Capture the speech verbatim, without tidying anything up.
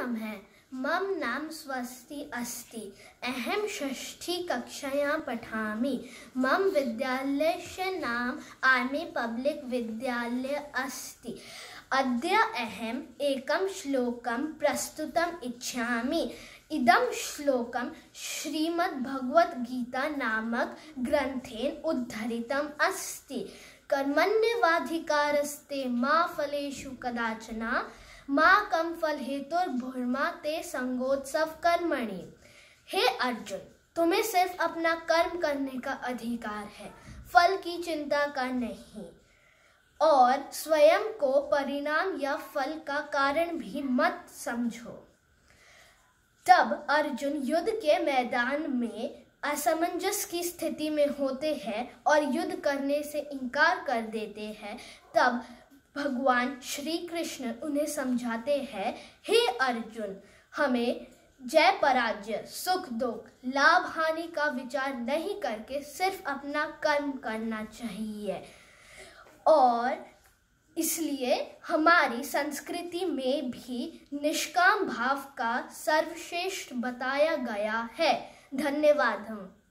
नमः। मम नाम स्वस्ति अस्ति। अहं षष्ठी कक्षायां पठामि। मम विद्यालयस्य नाम आर्मी पब्लिक विद्यालय अस्ति। अद्य अहम् एकं श्लोकं प्रस्तुतुम् इच्छामि। इदं श्लोकं श्रीमद्भगवद्गीता नामक ग्रन्थेन उद्धृतम् अस्ति। कर्मण्येवाधिकारस्ते मा फलेषु कदाचन मा कर्मफलहेतुर्भुर्मा ते संगोत्सव कर्मणि। हे अर्जुन, तुम्हें सिर्फ अपना कर्म करने का अधिकार है, फल की चिंता का नहीं, और स्वयं को परिणाम या फल का कारण भी मत समझो। तब अर्जुन युद्ध के मैदान में असमंजस की स्थिति में होते हैं और युद्ध करने से इनकार कर देते हैं। तब भगवान श्री कृष्ण उन्हें समझाते हैं, हे अर्जुन, हमें जय पराजय, सुख दुख, लाभ हानि का विचार नहीं करके सिर्फ अपना कर्म करना चाहिए। और इसलिए हमारी संस्कृति में भी निष्काम भाव का सर्वश्रेष्ठ बताया गया है। धन्यवाद।